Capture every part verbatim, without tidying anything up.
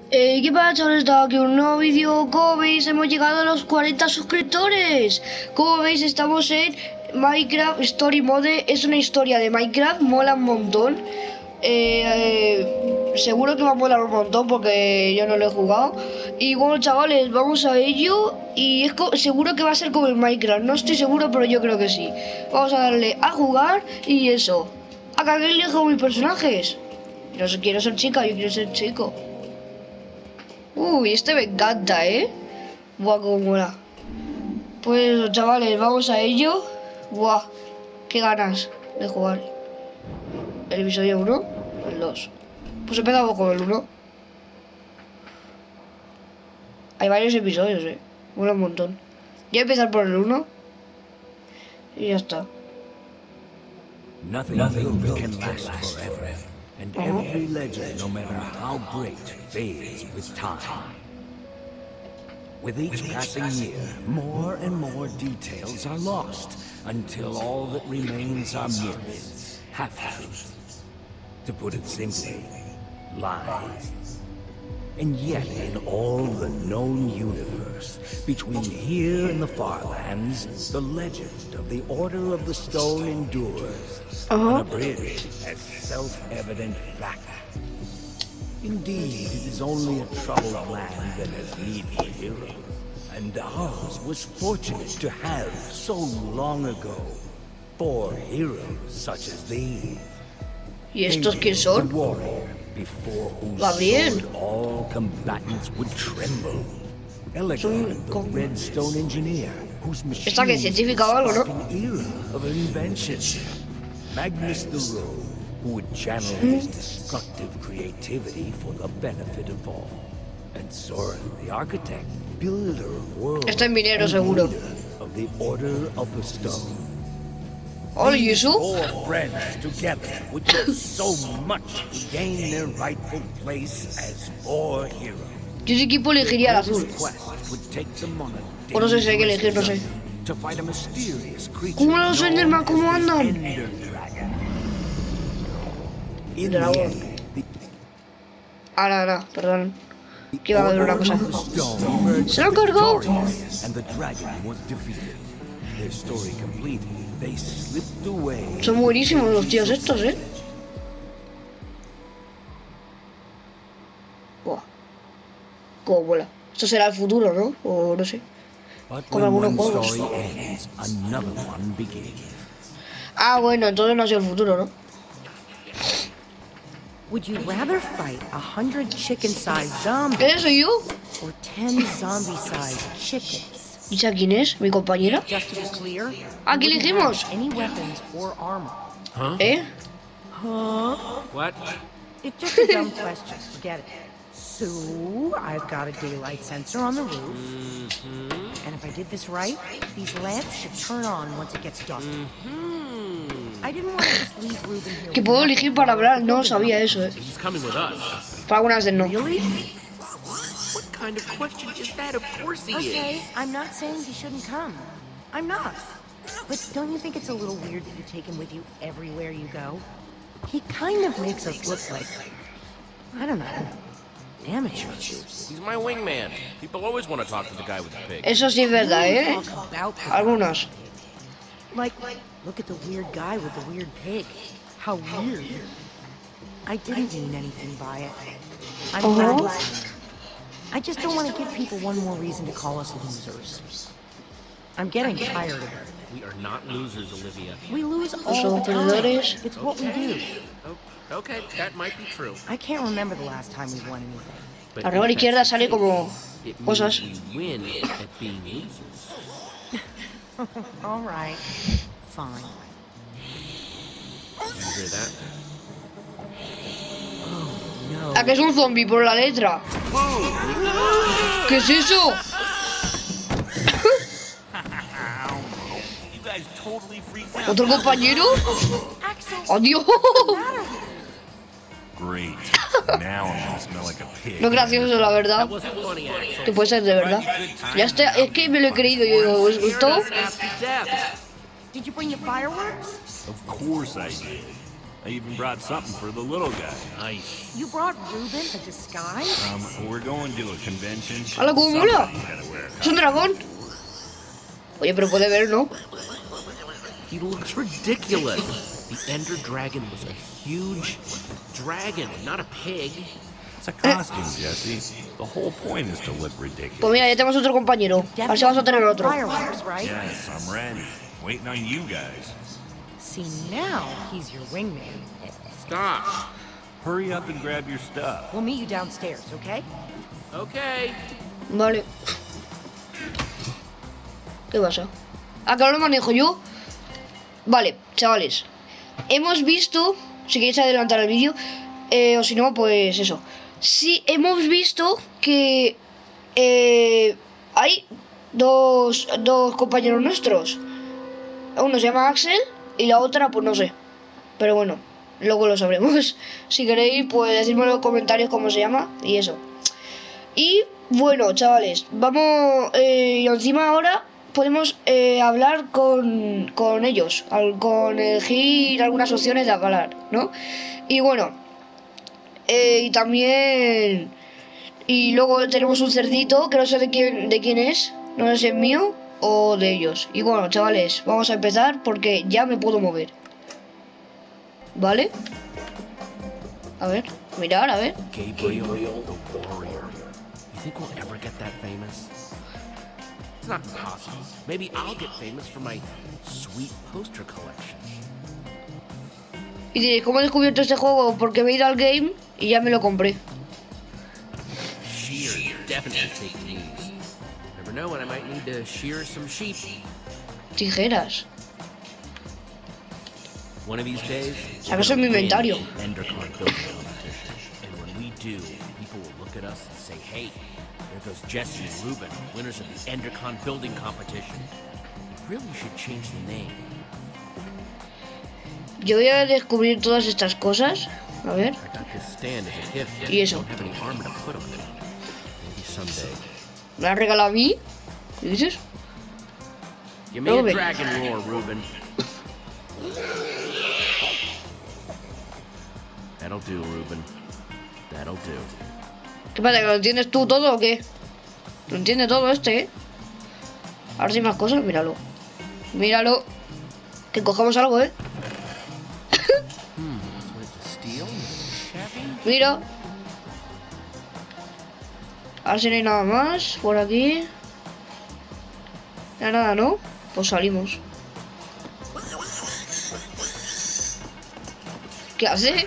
Eh, ¿Qué pasa, chavales? Estaba aquí un nuevo vídeo. Como veis, hemos llegado a los cuarenta suscriptores. Como veis, estamos en Minecraft Story Mode. Es una historia de Minecraft, mola un montón. eh, eh, Seguro que va a molar un montón porque yo no lo he jugado. Y bueno, chavales, vamos a ello. Y es seguro que va a ser como en Minecraft. No estoy seguro, pero yo creo que sí. Vamos a darle a jugar y eso. ¿A qué elijo mis personajes? Yo no quiero ser chica, yo quiero ser chico. Uy, este me encanta, ¿eh? Buah, cómo mola. Pues, chavales, vamos a ello. Buah, qué ganas de jugar. El episodio uno, el dos. Pues empezamos con el uno. Hay varios episodios, ¿eh? Mola un montón. Voy a empezar por el uno. Y ya está. Nothing, Nothing can last forever, and every legend, no matter how great, fades with time. With each passing year, more and more details are lost, until all that remains are myths, half-truths. To put it simply, lies. And yet, in all the known universe, between here and the Farlands, the legend of the Order of the Stone endures, uh-huh. unabridged as self-evident fact. Indeed, it is only a troubled land that has need for heroes, and ours was fortunate to have, so long ago, four heroes such as these. ¿Y estos quién son? Before whose Va bien. sword all combatants would tremble. Elegant, the Redstone engineer, whose machine Está que científica o algo, ¿no? an era of invention. Magnus the Rogue, who would channel his destructive creativity for the benefit of all. And Soren, the architect, builder of worlds, Está en minero, and seguro. leader of the Order of the Stone. Hola, ¿y eso? Four friends together would do so much to gain their rightful place as four heroes. Yo ese equipo elegiría el azul. O no sé si hay que elegir, no sé. ¿Cómo los Enderman? ¿Cómo andan? Dragón. Ahora, ahora, perdón. Que iba a haber una cosa. ¡Se lo cargó! Son buenísimos los tíos estos, ¿eh? Buah. Cómo mola. Esto será el futuro, ¿no? O no sé. Como algunos juegos. Ah, bueno, entonces no ha sido el futuro, ¿no? Would you rather fight a hundred chicken-sized zombies ¿Qué soy yo? or ten zombie-sized chickens? ¿Y esa quién es? ¿Mi compañera? Just to be clear, ¿A quién elegimos? any weapons or armor. Huh? ¿Eh? Huh? What? It's just a dumb question. Forget it. So I've got a daylight sensor on the roof, Mm-hmm. and if I did this right, these lamps should turn on once it gets dark. Mm-hmm. I didn't want to just leave Ruben here. Que puedo elegir para hablar, no sabía eso, ¿eh? He's coming with us. Para algunas de no. Really? What kind of question is that? Of course he Okay, is. I'm not saying he shouldn't come. I'm not. But don't you think it's a little weird that you take him with you everywhere you go? He kind of makes us look like, I don't know, amateurs. He's my wingman. People always want to talk to the guy with the pig. Eso sí es verdad, We ¿eh? talk about the Algunos. Like, look at the weird guy with the weird pig. How weird. I didn't mean anything by it. I'm Uh-huh. glad. I just don't want to give people one more reason to call us losers. I'm getting tired of it. We are not losers, Olivia. We lose Los all the time. perdedores. It's what we do. O- Okay, that might be true. I can't remember the last time we won anything. But Arriba a la if izquierda that's sale the como case, it cosas. means we win at being losers. All right. Fine. Did you hear that? No. ¿A que es un zombie por la letra? ¿Qué es eso? You guys totally freaked out. ¿Otro compañero? Axel, ¡Adiós! Great. Now I'm gonna smell like a pig. No es gracioso, la verdad. That wasn't funny, Axel. Que puede ser de verdad. Ya está, es que me lo he creído. Yo digo, ¿os gustó? Scared us half to death. did you bring your fireworks? Of course I did. I even brought something for the little guy. Nice. You brought Ruben a disguise? Um, we're going to a convention. ¡Hala, cómo mola! Somebody's gotta wear a ¡Es un dragón! Oye, pero puede ver, ¿no? He looks ridiculous. The Ender Dragon was a huge dragon, not a pig. It's a costume, Jesse. The whole point is to look ridiculous. Pues mira, ya tenemos otro compañero. A ver si vamos a tener otro. Fireworks, right? Yes, I'm ready. Waiting on you guys. See, now he's your wingman. Stop. Hurry up and grab your stuff. We'll meet you downstairs, okay? Okay. Vale. ¿Qué pasa? Ah, que ahora lo manejo yo. Vale, chavales. Hemos visto, si queréis adelantar el vídeo, eh, o si no, pues eso. Sí, hemos visto que eh, hay dos, dos compañeros nuestros. Uno se llama Axel y la otra, pues no sé. Pero bueno, luego lo sabremos. Si queréis, pues decidme en los comentarios cómo se llama y eso. Y bueno, chavales, vamos... Eh, y encima ahora podemos eh, hablar con, con ellos, al, con elegir algunas opciones de hablar, ¿no? Y bueno, eh, y también... Y luego tenemos un cerdito, que no sé de quién, de quién es, no sé si es mío o de ellos. Y bueno, chavales, vamos a empezar porque ya me puedo mover. ¿Vale? A ver, mirar, a ver. Gabriel, the warrior. You think we'll ever get that famous? It's not possible. Maybe I'll get famous for my sweet poster collection. Y diréis, ¿cómo he descubierto este juego? Porque me he ido al game y ya me lo compré. Shears, definitely taking these. Never know when I might need to shear some sheep. Tijeras. One of these days, ¿Acaso en mi inventario? EnderCon building competition. And when we do, people will look at us and say, hey, there goes Jesse and Ruben, winners of the EnderCon building competition. We really should change the name. Yo voy a descubrir todas estas cosas. A ver. I got this stand as a gift. ¿Y eso? Don't have any armor to put on it. Maybe someday. ¿Me la has regalado a mí? ¿Qué dices? Give me a Ruben. dragon roar, Ruben. That'll do, Ruben. That'll do. ¿Qué pasa? ¿Que lo entiendes tú todo o qué? Lo entiende todo este, ¿eh? Ahora sí hay más cosas, míralo. Míralo. Que cojamos algo, ¿eh? Hmm, what, steel? Shabby? Mira. Ahora si no hay nada más por aquí. Ya nada, ¿no? Pues salimos. ¿Qué hace?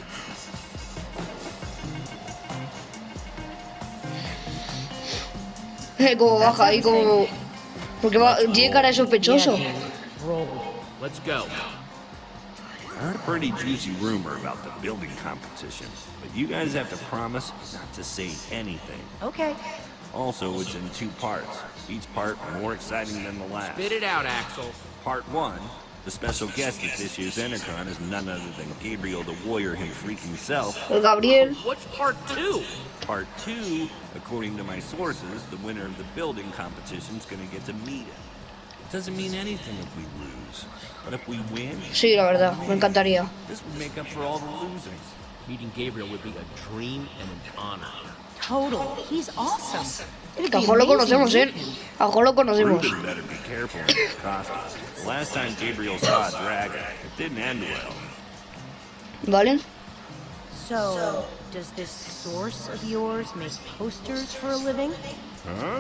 Como baja ahí, como... Porque va... tiene cara de sospechoso. Let's go. I heard a pretty juicy rumor about the building competition, but you guys have to promise not to say anything. Okay. Also, it's in two parts, each part more exciting than the last. Spit it out, Axel. Part one, the special guest at this year's EnderCon is none other than Gabriel the Warrior himself. El Gabriel. What's part two? Part two, according to my sources, the winner of the building competition is going to get to meet him. It doesn't mean anything if we lose, but if we win, Sí, la verdad, me encantaría. this would make up for all the losing. Meeting Gabriel would be a dream and an honor. Totally. He's awesome. It'd Que a be Jo lo amazing conocemos, to ¿eh? meet him. A Jo lo conocemos. Ruben better be careful in his costume. The last time Gabriel saw a dragon, it didn't end well. ¿Vale? So, does this source of yours make posters for a living? Huh?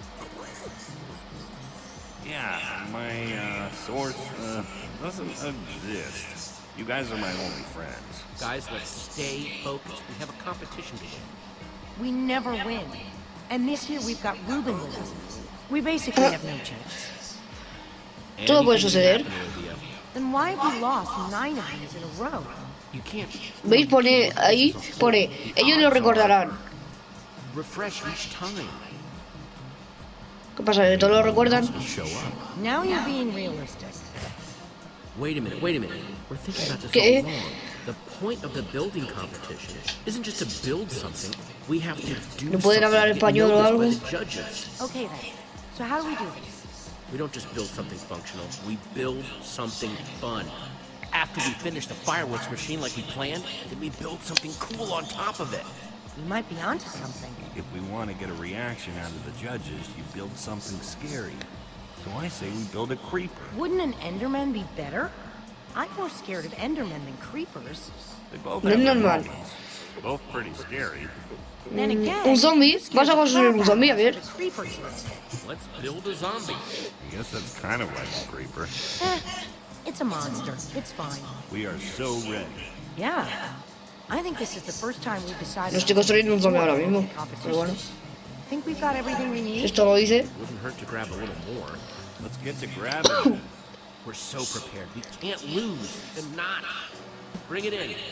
Yeah, my uh, source uh, doesn't exist. You guys are my only friends. Guys, let's stay focused. We have a competition to win. We never win. And this year we've got Ruben with us. We basically have no chance. Todo puede Anything suceder. can happen, Olivia. Then why have we lost nine of these in a row? You can't ¿Veis? Pone ahí, pone, ellos lo recordarán. refresh each time. ¿Qué pasa? ¿Que todos lo recuerdan? Show up. Now you're being realistic. Wait a minute, wait a minute. We're thinking about this ¿Qué? all along. The point of the building competition isn't just to build something. We have to do ¿No pueden something hablar to get español o noticed algo? by the judges. Okay then. So how do we do this? We don't just build something functional. We build something fun. After we finish the fireworks machine like we planned, then we build something cool on top of it. We might be onto something. If we want to get a reaction out of the judges, you build something scary. So I say we build a creeper. Wouldn't an Enderman be better? I'm more scared of Endermen than creepers. They both No have es their normal. moments. Both pretty scary. Then again, Un zombie. you're scared Vas a of construir un crap zombie, a out ver. of the creepers. Let's build a zombie. I guess that's kind of like a creeper. Eh, it's a monster. It's fine. We are so ready. Yeah. I think this is the first time we've decided. No estoy construyendo un zombie ahora mismo. Pero bueno, Think we've got everything we si need? esto lo dice. Wouldn't hurt to grab a little more. Let's get to grabbing. We're so prepared. We can't lose and not. Bring it in.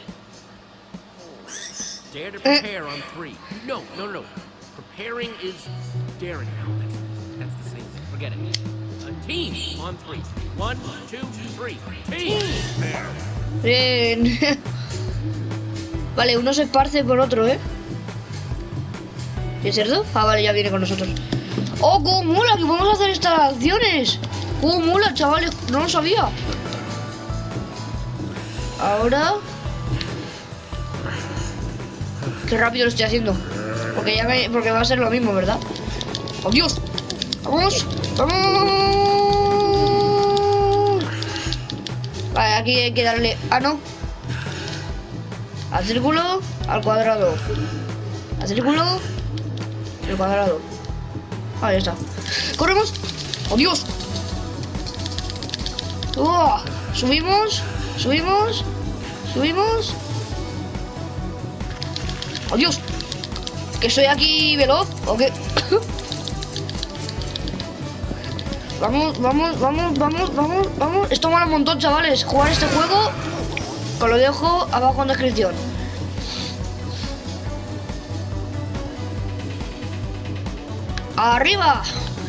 Dare to prepare on three. No, no, no. Preparing is daring. No, that's, that's the same thing. Forget it. A team on three. One, two, three. Team. Bien. Vale, uno se esparce por otro, ¿eh? ¿Es cierto? Ah, vale, ya viene con nosotros. ¡Oh, cómo mola! Que podemos hacer estas acciones. ¡Cómo mola, chavales! No lo sabía. Ahora... Qué rápido lo estoy haciendo. Porque ya me... Porque va a ser lo mismo, ¿verdad? ¡Oh, Dios! ¡Vamos! ¡Vamos! Vale, aquí hay que darle... Ah, no. Al círculo, al cuadrado. Al círculo, al cuadrado. Ahí está. ¡Corremos! ¡Oh, Dios! ¡Oh! Subimos, subimos, subimos. ¡Oh, Dios! ¿Que soy aquí veloz o qué? Vamos, vamos, vamos, vamos, vamos, vamos. Esto mola un montón, chavales. Jugar este juego, os lo dejo abajo en descripción. ¡Arriba!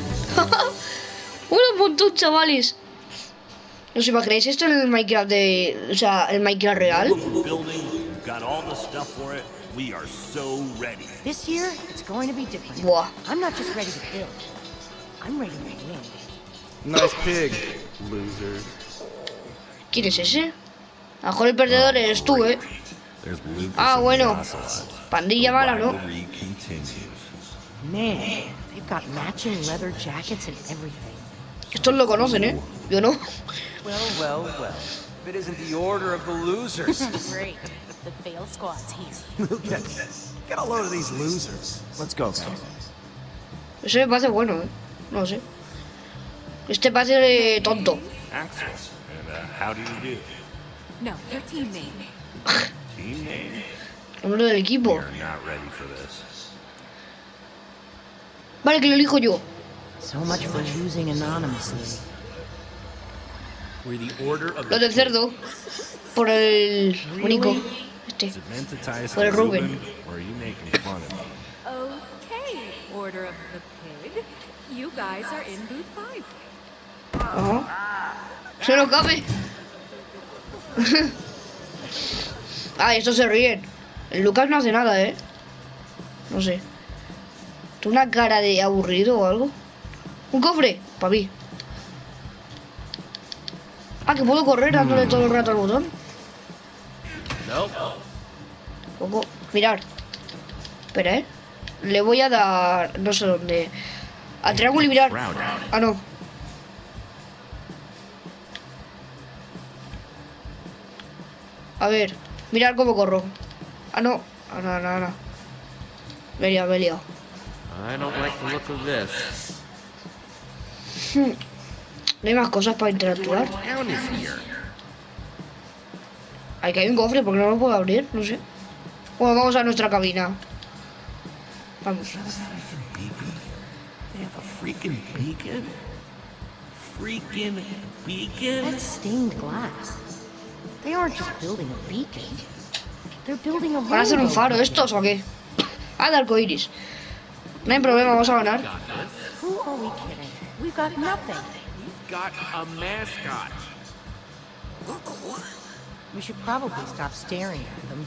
Un montón, chavales. ¿No os imagináis esto en el Minecraft de... O sea, el Minecraft real? Building, got all the stuff for it. We are so ready. This year, it's going to be different. Buah. I'm not just ready to build. I'm ready to win. Nice pig, losers. ¿Quién es ese? A lo mejor el perdedor eres tú, ¿eh? There's Lucas Ah, and the bueno. Ocelots. Pandilla mala, ¿no? Rivalry continues. Man, they've got matching leather jackets and everything. Estos lo conocen, ¿eh? Yo no. Well, well, well. If it isn't the order of the losers. Great. The fail squad's here. Lucas, get a load of these losers. Let's go, guys. Ese me parece bueno, ¿eh? No sé. Este parece eh, tonto. Axel, and uh, how do you do? No, your team name. Team name? Nombre del We equipo. are not ready for this. Vale, que lo elijo yo. So much for losing anonymously. We're the order of Lo del cerdo. Por el único. Este. Is it meant to tie us Por el to Ruben. Ruben, or are you making fun of me? Okay, Order of the Pig. You guys are in booth five. Ajá. Se lo cabe. Ah, estos se ríen. El Lucas no hace nada, ¿eh? No sé. ¿Tiene una cara de aburrido o algo? Un cofre, para mí. Ah, que puedo correr dándole todo el rato al botón. No. Poco. Mirar. Espera, ¿eh? Le voy a dar... No sé dónde. A triángulo y mirar. Ah, no. A ver. Mirar cómo corro. Ah, no. Ah, no, no, no. Me he liado, me he liado. I don't like the look of this. Hmm. No hay más cosas para interactuar. Town is here. Hay que hay un cofre, porque no lo puedo abrir, no sé. Bueno, vamos a nuestra cabina. Vamos. They have a freaking beacon? Freaking beacon? That's stained glass. They aren't just building a beacon. They're building a ¿Van a hacer un rainbow faro beacon. estos o qué? Ah, de arcoiris. No hay problema, vamos a ganar. Got this. Who are we kidding? We've got nothing. We've got a mascot. We should probably stop staring at them.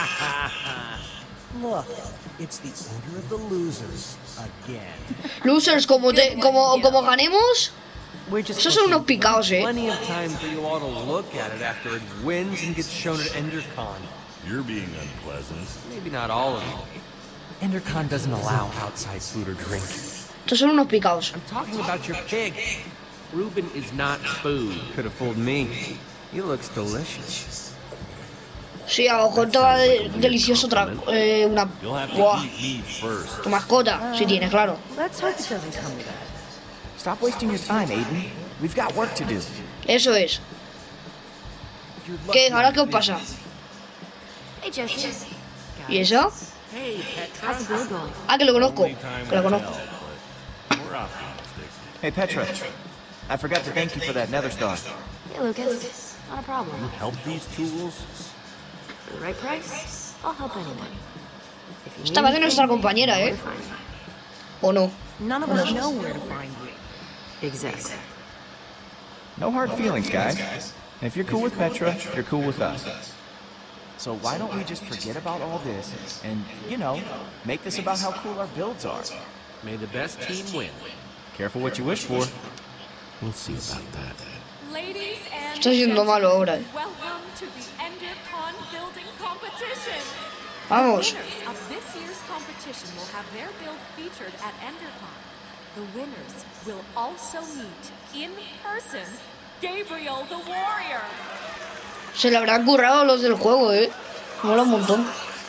Look, it's the order of the losers again. Losers, como, te, como, como ganemos, We're just Esos son unos looking- picados, eh. Plenty of time for you all to look at it after it wins and gets shown at EnderCon. You're being unpleasant. Maybe not all of you. EnderCon doesn't allow outside food or drink. Estos son unos picados. I'm talking about your pig. Reuben is not food. Could have fooled me. He looks delicious. Sí, a lo mejor estaba de- delicioso otra, eh, una... You'll have to Buah, eat me first. tu mascota, si tienes, claro. Let's hope it doesn't come to that. Stop wasting your time, Aiden. We've got work to do. Eso es. ¿Qué? ¿Ahora qué os pasa? Hey, Jesse. ¿Y eso? Hey, Petra. How's the build going? Ah, que lo conozco. Only time Que lo will conozco. tell, but we're optimistic. Hey, Petra. I forgot to thank you for that nether star. Hey, Lucas. Not a problem. Help these tools? For the right price, I'll help anyone. If you Esta need va a ser nuestra anything, compañera, you know ¿eh? where to find me. ¿O no? None of us know where to find you. Exactly. No hard feelings, guys. And if you're cool with Petra, you're cool with us. So why don't we just forget about all this and, you know, make this about how cool our builds are? May the best team win. Careful what you wish for. We'll see about that. Ladies and Está siendo malo ahora, eh. welcome to the EnderCon building competition. Vamos. Winners of this year's competition will have their build featured at EnderCon. The winners will also meet in person Gabriel the Warrior. Se le habrán currado los del juego, eh. Mola un montón.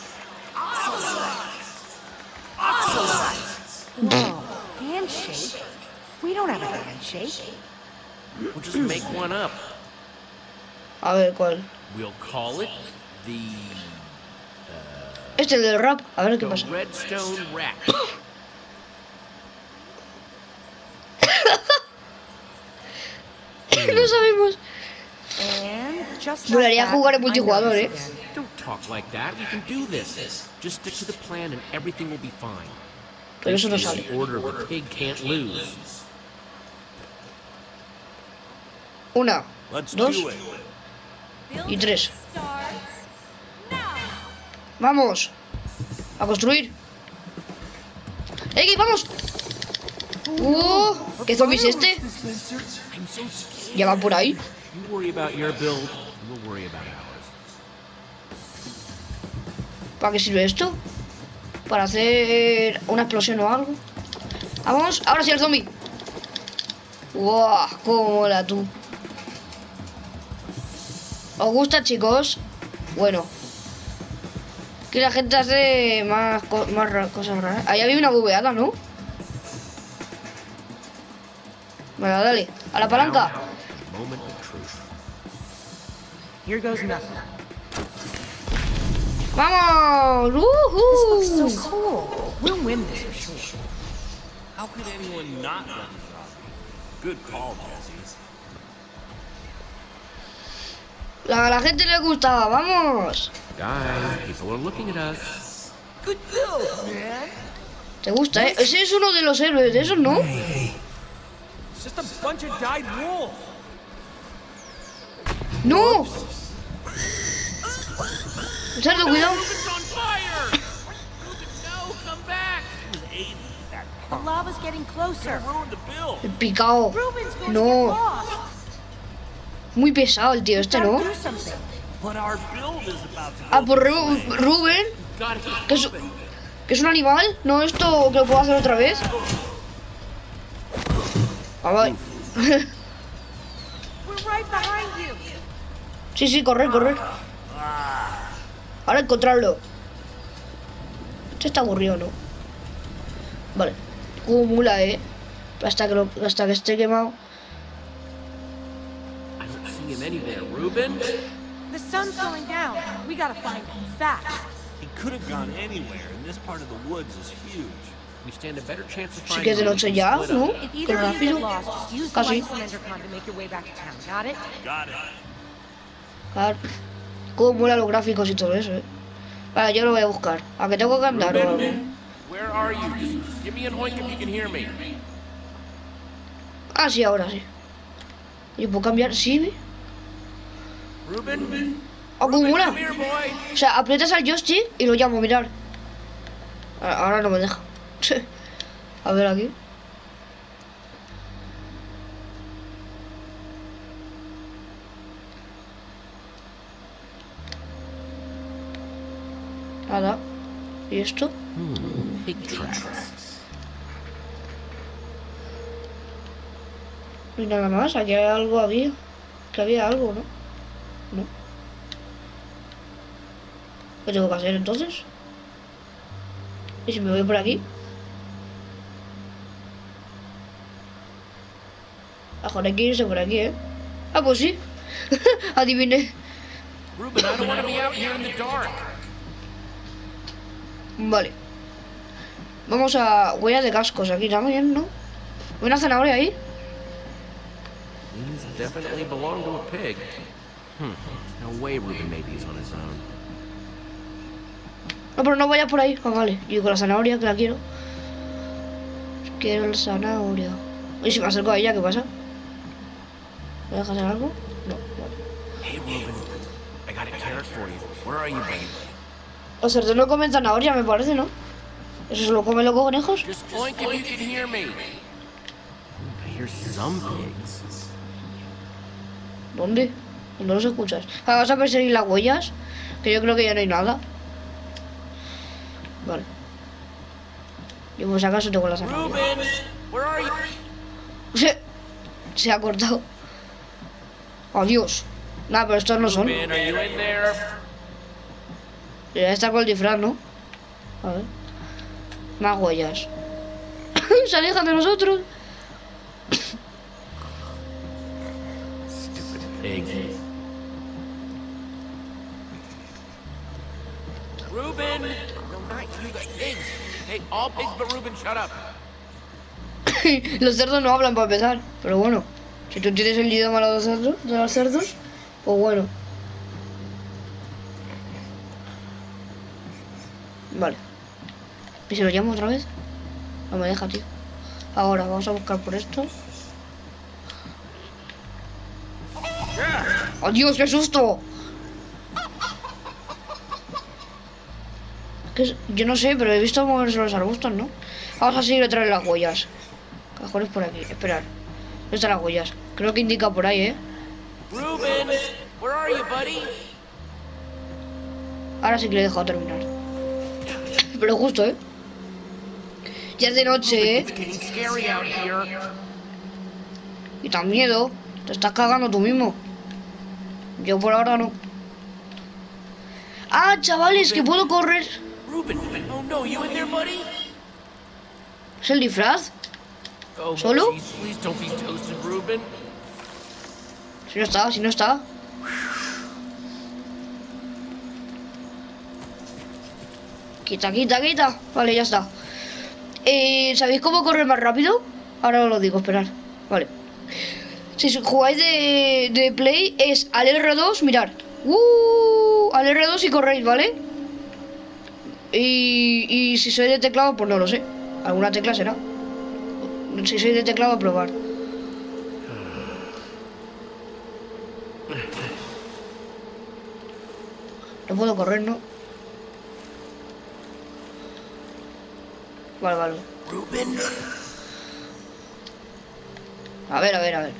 Whoa, handshake? We don't have a handshake. We'll just make one up. A ver, ¿cuál? We'll call it the Este, el del rap. A ver qué the pasa. Redstone Rack. No sabemos. And just Molaría like jugar that, en multijugador, I eh. noticed again. Don't talk like that. We can do this. Just stick to the plan and everything will be fine. Pero eso no This is sale. the order of the pig can't lose. Una, Let's dos, do it. y tres. Starts now. Vamos. A construir. ¡Ey, vamos! ¡Uh! ¿Qué zombie es este? I'm so scared. ¿Ya va por ahí? You worry about your build, and we'll worry about ours. ¿Para qué sirve esto? ¿Para hacer una explosión o algo? Vamos, ahora sí el zombie. ¡Wow! ¡Cómo mola tú! ¿Os gusta, chicos? Bueno. Aquí la gente hace más, co más ra cosas raras. Ahí había una bubeada, ¿no? Venga, dale. A la palanca. Now, moment of truth. Here goes nothing. ¡Vamos! This ¡Uh! looks so cool. We'll win this for sure. How could anyone not love a zombie? Good call, Jesse. La, a la gente le gustaba, vamos. Guys, people are looking at us. Good build, man. ¿Te gusta, eh? Ese es uno de los héroes de esos, ¿no? It's just a bunch of dyed wool. ¡No! Cerdo, cuidado. Ruben's on fire! Ruben, no, come back! The lava's getting closer. Ruined the build. El picao. Ruben's going to No. get lost. Muy pesado el tío este, ¿no? Gotta do something. But our build is about to go. Ah, por Ru Rubén, Gotta keep que es, moving. que es un animal. No esto que lo puedo hacer otra vez. Ah, vale. We're right behind you. Sí, sí, correr, correr. Ahora encontrarlo. Este está aburrido, ¿no? Vale. Como mula, eh. Hasta que, lo, hasta que esté quemado. I don't see him anywhere. Ruben? The sun's going down. We gotta find him fast. He could have gone anywhere, and this part of the woods is huge. We stand a better chance of Sí finding que es de him if noche we ya, split up. ¿no? If Qué either of you rápido. get lost, just use the Casi. lights from EnderCon to make your way back to town. Got it? Got it. Claro. Cómo mola los gráficos y todo eso, eh. Vale, yo lo voy a buscar. ¿A que tengo que andar o algo? Where are you? Just give me an oink if you can hear me. Ah, sí, ahora sí. ¿Y puedo cambiar? Sí. Ruben? ¡Oh, cómo mola! Come here, boy. O sea, aprietas al joystick y lo llamo, mirar. A- Ahora no me deja. A ver aquí. ¿Y esto? Hmm, pig tracks. No hay nada más. Aquí hay algo había. Que había algo, ¿no? No. ¿Qué tengo que hacer entonces? ¿Y si me voy por aquí? Ahora hay que irse por aquí, ¿eh? Ah, pues sí. Adiviné. Ruben, I don't want to be out here in the dark. Vale. Vamos a huella de cascos aquí también, ¿no? Una zanahoria ahí. These definitely belong to a pig. Hmm. No way Ruben made these on his own. No, pero no vayas por ahí. Ah, vale. Yo con la zanahoria, que la quiero. Quiero la zanahoria. Y si me acerco a ella, ¿qué pasa? ¿Me dejas hacer algo? No, vale. Hey Ruben, I got a carrot for you. Where are you, buddy? Los cerdos no comen zanahoria, me parece, ¿no? ¿Eso se lo comen los conejos? Just oink if you can hear me. I hear some pigs. ¿Dónde? No los escuchas. Ah, vas a perseguir las huellas. Que yo creo que ya no hay nada. Vale. Yo por si acaso tengo la zanahoria. Ruben, where are you? Se, se ha cortado. Adiós. Nada, pero estos no son. Ruben, are you in there? Ya está con el disfraz, ¿no? A ver. Más huellas. Se alejan de nosotros. Stupid pig. Ruben! No, not you, the pigs. Hey, all pigs but Ruben, shut up. Los cerdos no hablan para empezar. Pero bueno, si tú tienes el idioma de los cerdos, de los cerdos, pues bueno. Vale. ¿Y si lo llamo otra vez? No me deja, tío. Ahora, vamos a buscar por esto. ¡Adiós, qué susto! Que yo no sé, pero he visto moverse los arbustos, ¿no? Vamos a seguir otra vez las huellas. Cajones por aquí, esperar. ¿Dónde están las huellas? Creo que indica por ahí, ¿eh? Ruben, where are you, buddy? Ahora sí que le he dejado terminar. Pero justo, ¿eh? Ya es de noche, ¿eh? It's getting scary out here. Y tan miedo. Te estás cagando tú mismo. Yo por ahora no. Ah, chavales, que puedo correr. Ruben, oh no, you in there, buddy? ¿Es el disfraz? Oh, ¿Solo? Please, please don't be toasted, Ruben. Si no está, si no está. Quita, quita, quita. Vale, ya está. Eh, ¿Sabéis cómo correr más rápido? Ahora os lo digo, esperad. Vale. Si jugáis de, de Play, es al erre dos, mirad. Uh, al erre dos y corréis, ¿vale? Y, y si sois de teclado, pues no lo sé. Alguna tecla será. Si sois de teclado, a probar. No puedo correr, ¿no? Vale, vale. Ruben. A ver, a ver, a ver.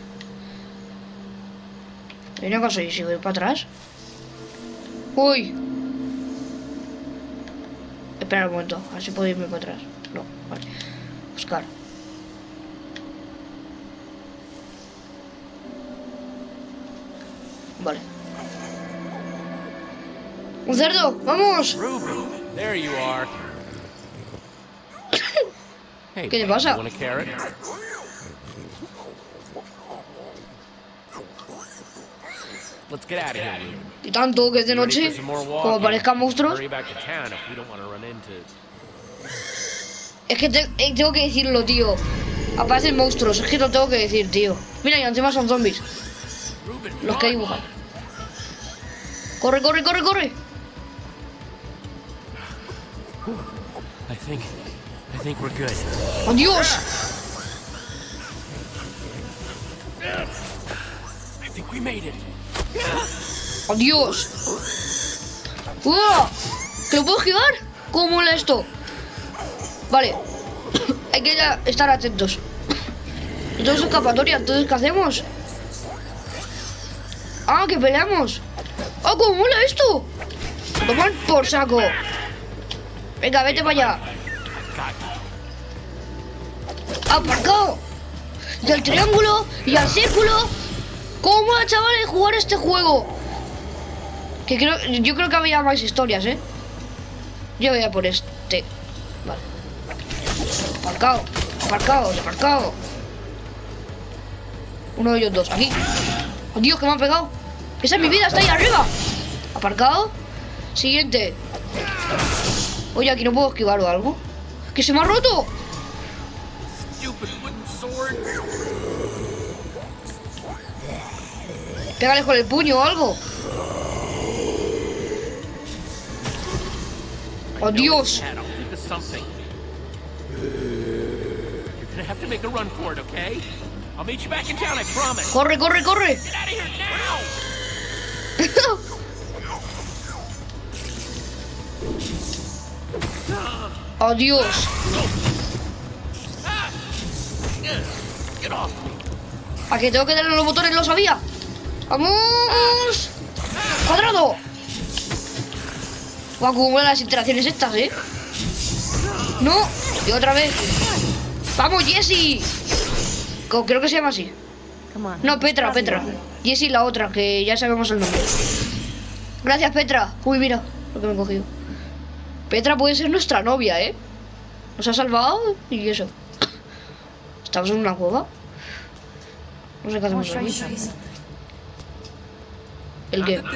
Hay una cosa, ¿y si voy para atrás? ¡Uy! Espera un momento, a ver si puedo irme para atrás. No, vale. Buscar. Vale. ¡Un cerdo! ¡Vamos! Ruben, there you are. Hey, ¿Qué te pasa? you want a carrot? Let's get out of here, Ruben. Y tanto que es de You ready noche, for some more como walking? parezcan monstruos. Hurry back to town if we don't want to run into. Es que te- eh, tengo que decirlo, tío. Aparecen monstruos, es que lo tengo que decir, tío. Mira, y encima son zombies. Ruben, Los que run. dibujan. Corre, corre, corre, corre. I think, I think we're good. ¡Adiós! I think we made it. ¡Adiós! ¡Uah! ¿Que lo puedo esquivar? ¿Cómo mola esto? Vale. Hay que ya estar atentos. Entonces escapatoria, entonces ¿qué hacemos? ¡Ah, que peleamos! ¡Ah, cómo mola esto! ¡Toman por saco! Venga, vete para allá. Aparcado. Y al triángulo y al círculo. ¿Cómo mola, chavales, jugar este juego? Que creo, yo creo que había más historias, ¿eh? Yo voy a por este. Vale. Aparcado, aparcado, aparcado. Uno de ellos dos, aquí. Oh, Dios, que me han pegado. Esa es mi vida, está ahí arriba. Aparcado. Siguiente. Oye, aquí no puedo esquivar o algo. ¡Que se me ha roto! Pégale con el puño o algo. ¡Oh, Dios! ¡Corre, corre, corre! ¡Oh, Dios! ¿A que tengo que darle los botones? ¡Lo sabía! ¡Vamos! ¡Cuadrado! Guau, cómo molan las interacciones estas, ¿eh? ¡No! Y otra vez. ¡Vamos, Jessie! Creo que se llama así. No, Petra, Petra. Jessie la otra, que ya sabemos el nombre. Gracias, Petra. Uy, mira lo que me he cogido. Petra puede ser nuestra novia, ¿eh? Nos ha salvado y eso. Estamos en una cueva. No sé qué hacemos aquí. ¿El qué?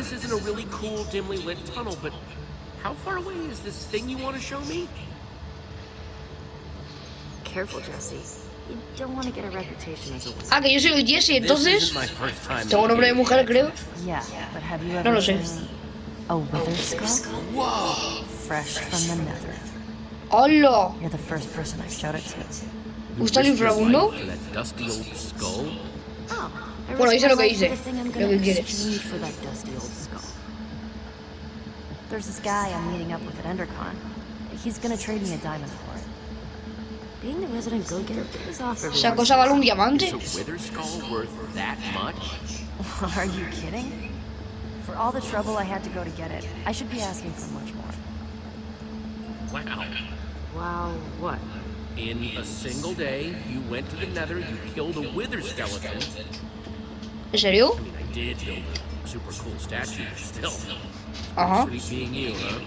Careful, Jesse. You don't want to get a reputation as a wizard. Ah, que yo soy Jessie, entonces. Tengo nombre de mujer, creo. Yeah, but have you ever No lo sé. seen a wither skull? Whoa! Fresh from the nether. ¡Hola! You're the first person I've showed it to. ¿Gusta el inframundo? Oh, I Bueno, dice lo que risk my dice. life for the thing I'm Lo gonna que quiere. exchange for that dusty old skull. There's this guy I'm meeting up with at EnderCon. He's gonna trade me a diamond for it. Being the resident go-getter pays off every ¿Esa once cosa in a vale un while. diamante? Are you kidding? For all the trouble I had to go to get it, I should be asking for much more. Wow. Wow, what? In a single day, you went to the nether, you killed a wither skeleton. ¿En serio? I mean, I did build a super cool statue, but still. Ajá. Pretty sweet being you, huh?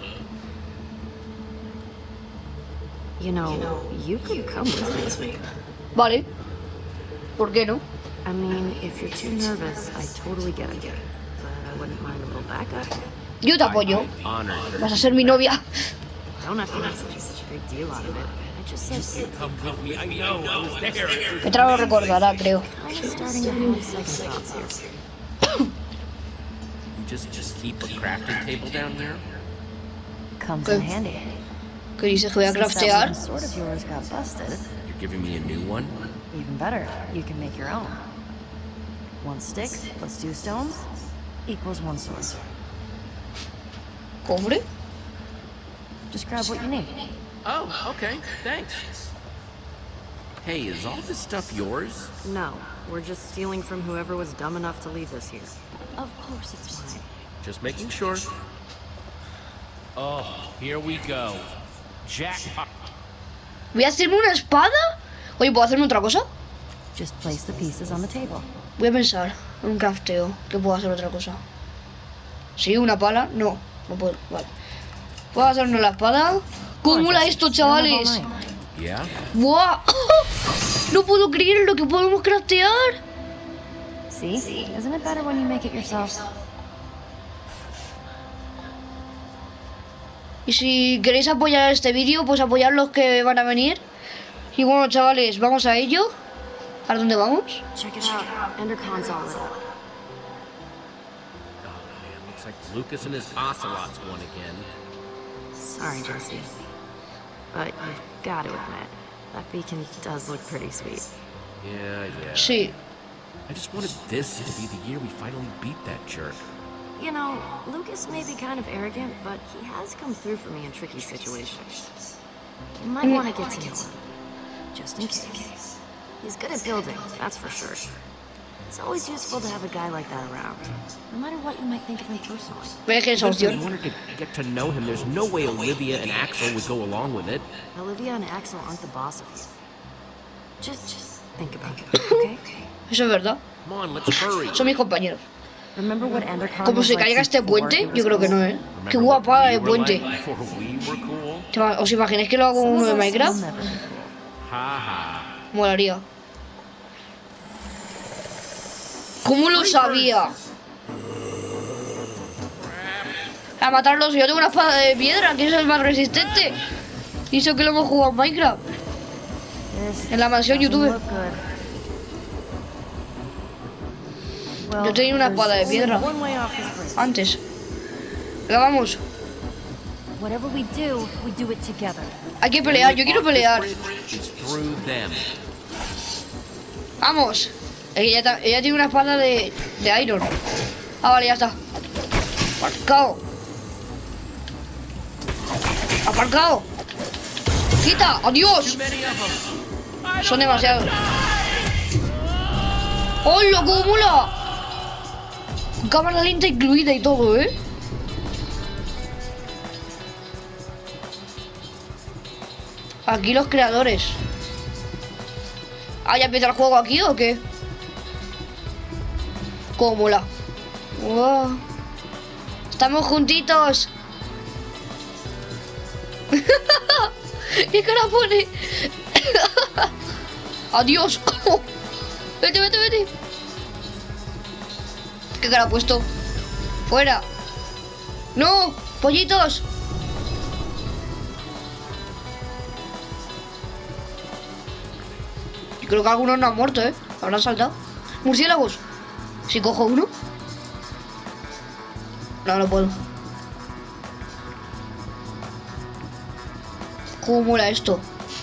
You know, you could come with me. Vale. ¿Por qué no? I mean, if you're too nervous, I totally get it. But I wouldn't mind a little backup. Yo te apoyo. Honored. Vas a ser mi novia. Don't have to make such a, such a big deal out of it. I just said Come with me, I know, I was there. Petra lo recordará, creo. kind of starting to have second thoughts here. You just, just keep a crafting table down here? Comes Okay. in handy. ¿Qué dices que voy a Since that craftear? wooden sword of yours got busted, You're giving me a new one? even better, you can make your own. One stick plus two stones equals one sword. ¿Cobre? Just grab what you need. Oh, okay, thanks. Hey, is all this stuff yours? No, we're just stealing from whoever was dumb enough to leave this here. Of course it's mine. Just making sure. Oh, here we go. Jackpot. ¿Voy a hacerme una espada? Oye, ¿puedo hacerme otra cosa? Just place the pieces on the table. Voy a pensar en un crafteo. Que puedo hacer otra cosa. ¿Sí? ¿Una pala? No, no puedo. Vale. ¿Puedo hacerme la espada? ¿Cómo mola esto, chavales? Yeah? ¡Buah! No puedo creer lo que podemos craftear. See? Isn't it better when you make it yourself? Y si queréis apoyar este vídeo, pues apoyar los que van a venir. Y bueno, chavales, vamos a ello. ¿A dónde vamos? Check it out. EnderCon's all lit up. Oh man, looks like Lucas and his ocelots won again. Sorry, Jesse. But you've got to admit, that beacon does look pretty sweet. Yeah, yeah. Sí. I just wanted this to be the year we finally beat that jerk. You know, Lucas may be kind of arrogant, but he has come through for me in tricky situations. You might want to get to know him, just in case. He's good at building, that's for sure. It's always useful to have a guy like that around, no matter what you might think of him personally. ¿Ves que esa Listen, opción? in order to get to know him, there's no way Olivia and Axel would go along with it. Olivia and Axel aren't the boss of you. Just think about it, okay? Eso es verdad. Come on, let's hurry. Son mis compañeros. Remember what Endercon Como was se like caiga este before puente, it was yo creo que cool? no, ¿eh? Qué Remember what guapa we el were puente. like before we were cool? ¿Te va- ¿Os imagináis que lo hago Some uno of de us Minecraft? will never be cool. Ha ha. Molaría. ¿Cómo lo sabía? A matarlos, yo tengo una espada de piedra, que es el más resistente. Y eso que lo hemos jugado en Minecraft. This En la mansión doesn't YouTube. look good. Well, Yo tenía una there's espada de only piedra. one way off this bridge. Antes. Venga, vamos. Whatever we do, we do it together. Hay que pelear, yo quiero pelear. It's through them. Vamos. Ella, ta- ella tiene una espada de, de iron. Ah, vale, ya está. Aparcado. Aparcado. Quita, adiós. Son demasiados. ¡Hola, cómo mola! Con cámara lenta incluida y todo, ¿eh? Aquí los creadores. Ah, ¿ya empieza el juego aquí o qué? Cómo mola. Wow. Estamos juntitos. ¿Qué cara pone? Adiós. Vete, vete, vete. ¿Qué cara ha puesto? Fuera. No, pollitos. Yo creo que algunos no han muerto, ¿eh? Habrán saltado. Murciélagos. Si cojo uno. No, no puedo. ¿Cómo mola esto?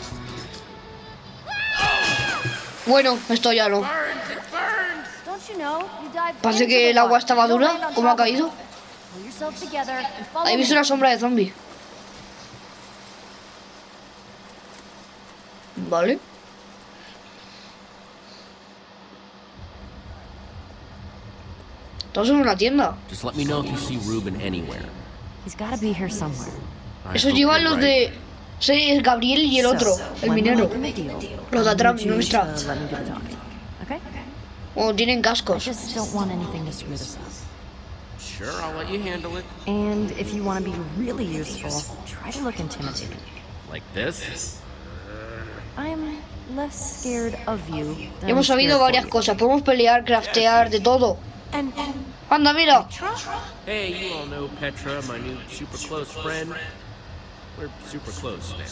Bueno, esto ya no. Don't you know, you dive Parece into que the el agua water. estaba Don't dura. land on ¿Cómo ha top of it. caído? Pull yourself together and follow Ahí he visto me. una sombra de zombie. Vale. Estamos en una tienda. Just let me know if you see Ruben anywhere. He's gotta be here somewhere. I Esos hope llevan you're los right. de... Sí, el Gabriel y el otro, So, el when we minero. make them a deal, Los de I atrás, need you no extra. to let me do the talking. Okay? O tienen I cascos. just don't want anything to screw this up. Sure, I'll let you handle it. And if you want to be really useful, try to look intimidating. Like this? I'm less scared of you than Hemos scared sabido for varias you. cosas. Podemos pelear, craftear, de todo. And Anda, mira. Hey, you all know Petra, my new super close friend. We're super close now.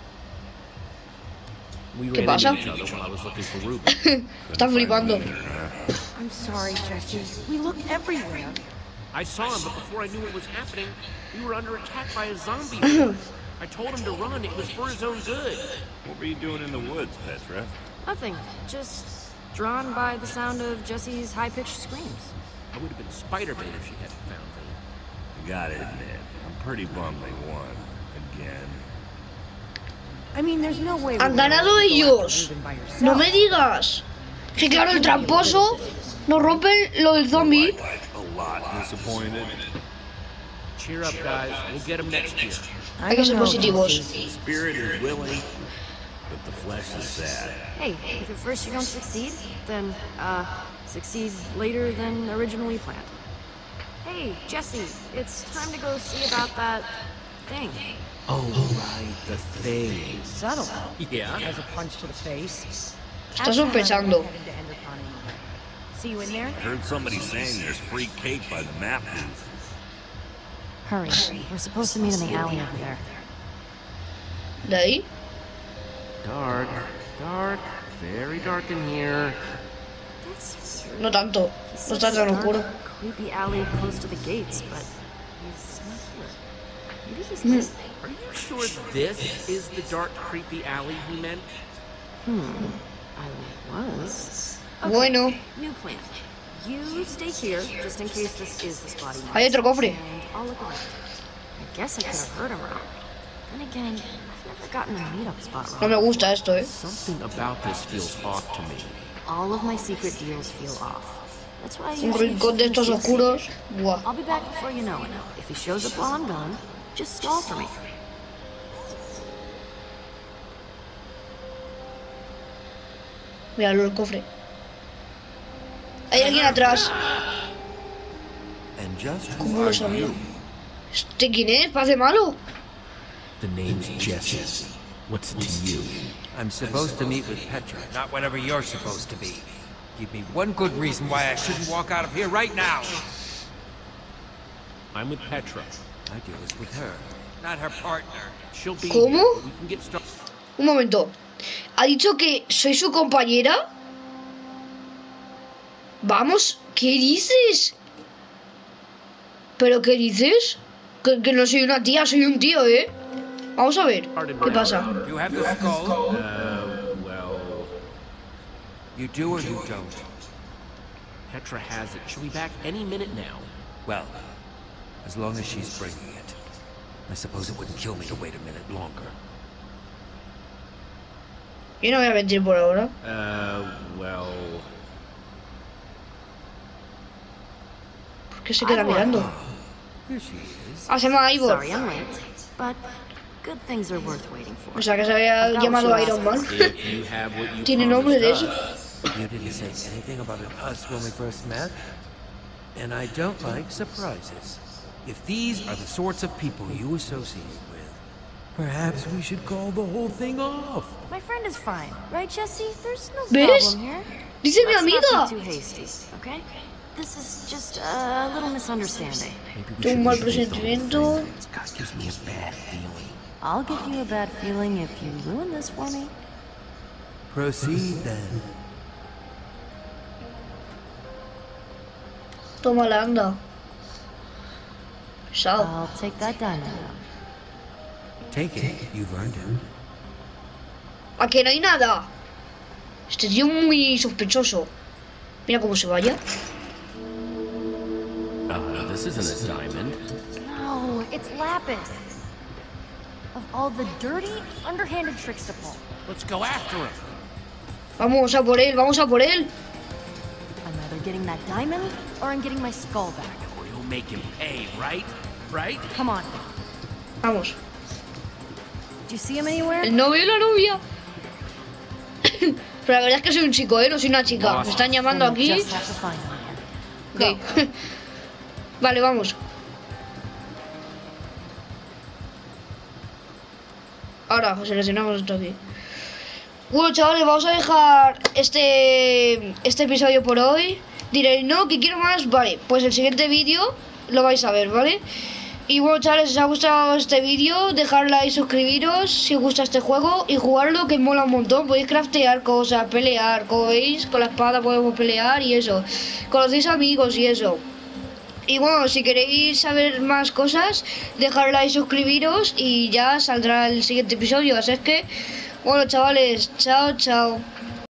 We ¿Qué ran pasa? into each other while I was looking for Ruben. Están flipando. I'm sorry, Jesse. We looked everywhere. I saw him, but before I knew what was happening, we were under attack by a zombie. horde. I told him to run. It was for his own good. What were you doing in the woods, Petra? Nothing. Just drawn by the sound of Jesse's high-pitched screams. I would have been Spider-Man if she hadn't found me. You gotta admit, I'm pretty bummed they won. Again. I mean, there's no way. Han ganado ellos. No me digas. Que claro, el tramposo nos rompe lo del zombie. A lot disappointed. Cheer up, guys. We'll get him next year. Hay que ser positivos. The spirit is willing, but the flesh is sad. Hey, if at first you don't succeed, then, uh, succeed later than originally planned. Hey, Jesse, it's time to go see about that thing. Oh, right, the thing. Subtle. Yeah? As a punch to the face. Estás sospechando. See you in there? I heard somebody saying there's free cake by the map booth. Hurry. We're supposed to meet in the alley over there. ¿De ahí? Dark, dark, very dark in here. That's No tanto. He's No such está a tan dark, oscuro. creepy alley close to the gates, but he's not here. Maybe he's here. Are you sure this is the dark, creepy alley he meant? Hmm. I was. Okay, Bueno, new plan. You stay here, just in case this is the spot he wants. hay otro cofre. And I'll look around. I guess I could have heard him around. Then again, I've never gotten a meetup spot No wrong. me gusta esto, eh. Something about this feels off to me. all of my secret deals feel off. That's why I Un usually rincón de keep estos them secret. oscuros. Buah. I'll be back before you know it. If he shows up while I'm gone, just stall for me. Míralo el cofre. Hay alguien atrás. And just ¿Cómo who lo are sabía? you? ¿Este quién es? Parece malo. The name's Jesse. What's it to you? I'm supposed to meet with Petra, not whatever you're supposed to be. Give me one good reason why I shouldn't walk out of here right now. I'm with Petra. My deal is with her, not her partner. She'll be ¿Cómo? here, but we can get started. Un momento. ¿Ha dicho que soy su compañera? Vamos, ¿qué dices? ¿Pero qué dices? Que, que no soy una tía, soy un tío, ¿eh? Vamos a ver, ¿qué pasa? Do you have the skull? Uh, well, You do or you don't? Petra has it. She'll be back any minute now. Well, as long as she's bringing it. I suppose it wouldn't kill me to wait a minute longer. Yo no voy a mentir por ahora. Uh, well, ¿Por qué se queda mirando? Here she is. Ah, se llama Ivor. Sorry I'm late, but good things are worth waiting for. O sea, que se había llamado Iron Man. if you have what you Tiene nombre de promised eso. us, You didn't say anything about an us when we first met. And I don't like surprises. If these are the sorts of people you associate with, perhaps we should call the whole thing off. My friend is fine, right, Jesse? There's no ¿Ves? problem here. Dice mi Let's not amiga. be too hasty, okay? This is just a little misunderstanding. Maybe we Tengo un should mal leave it alone. presentimiento. God gives me a bad feeling. I'll give you a bad feeling if you ruin this for me. Proceed then. Toma la anda. Pesado. I'll take that diamond out. Take it. You've earned it. ¿A que no hay nada? Este tío es muy sospechoso. Mira cómo se vaya. uh, this isn't a diamond. No, it's Lapis. Of all the dirty, underhanded tricks to pull, Let's go after him. Vamos a por él, vamos a por él. I'm either getting that diamond or I'm getting my skull back. We'll make him pay, right? Right? Come on. Vamos. Did you see him anywhere? El novio y la novia. Pero la verdad es que soy un chico, ¿eh? No soy una chica. Me están llamando Then aquí. you'll just have to find him again. Ok. Vale, vamos. Ahora seleccionamos esto aquí. Bueno, chavales, vamos a dejar este este episodio por hoy. Diréis, no, que quiero más. Vale, pues el siguiente vídeo lo vais a ver, ¿vale? Y bueno, chavales, si os ha gustado este vídeo, dejad like, suscribiros si os gusta este juego y jugarlo, que mola un montón. Podéis craftear cosas, pelear, como veis, con la espada podemos pelear y eso. Conocéis amigos y eso. Y bueno, si queréis saber más cosas, dejad like, suscribiros y ya saldrá el siguiente episodio. Así es que, bueno, chavales, chao, chao.